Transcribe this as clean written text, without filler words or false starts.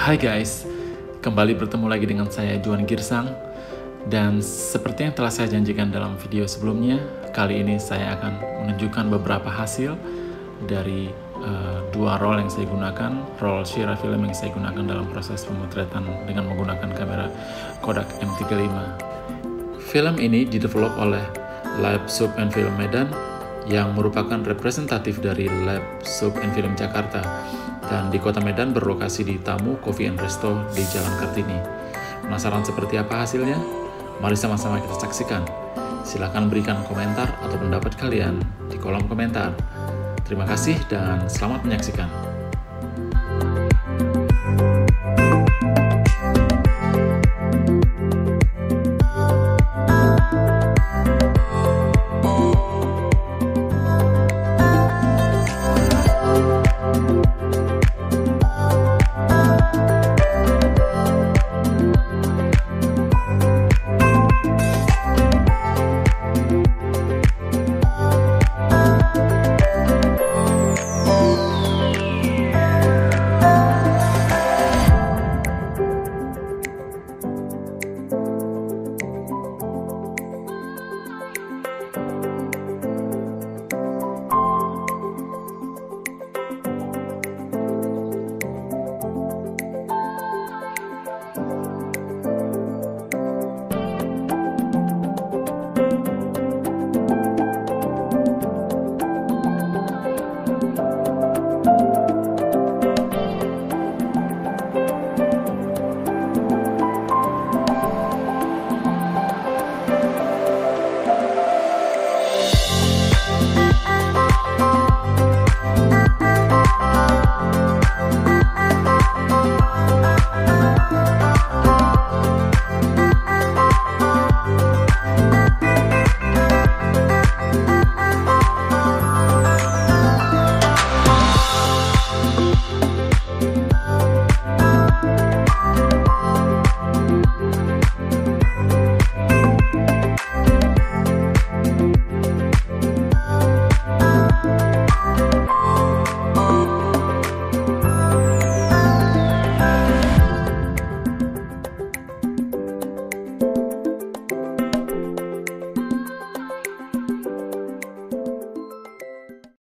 Hai guys, kembali bertemu lagi dengan saya Juan Girsang. Dan seperti yang telah saya janjikan dalam video sebelumnya, kali ini saya akan menunjukkan beberapa hasil dari dua roll yang saya gunakan, roll Shira film yang saya gunakan dalam proses pemotretan dengan menggunakan kamera Kodak M35. Film ini didevelop oleh Lab Soap and Film Medan yang merupakan representatif dari Lab Soap and Film Jakarta dan di kota Medan berlokasi di Tamu Coffee and Resto di Jalan Kartini. Penasaran seperti apa hasilnya? Mari sama-sama kita saksikan. Silahkan berikan komentar atau pendapat kalian di kolom komentar. Terima kasih dan selamat menyaksikan.